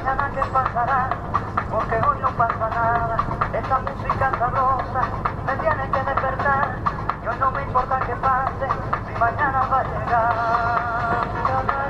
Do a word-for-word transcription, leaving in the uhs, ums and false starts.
mañana qué pasará, porque hoy no pasa nada. Esta música sabrosa me tiene que despertar, y hoy no me importa que pase, si mañana va a llegar.